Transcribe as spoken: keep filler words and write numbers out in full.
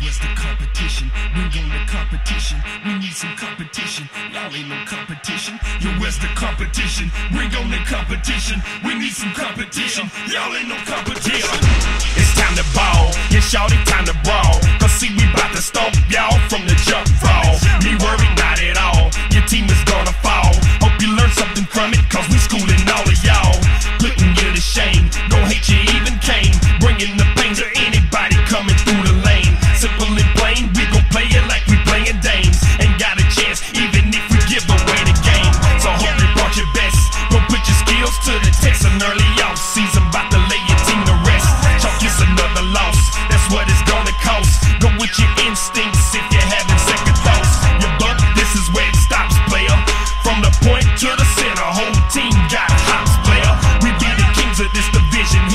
where's the competition? Bring on the competition. We need some competition. Y'all ain't no competition. Yo, where's the competition? Bring on the competition. We need some competition. Y'all ain't no competition. It's time to ball. Yeah, shawty, time to brawl. Cause see, we bout to stomp y'all from the jump ball. Me worried, not at all. Your team is gonna fall. Hope you learn something from it, cause we schooling all of y'all. Putting you to shame. Gon' hate you even came. Bringing the pain to any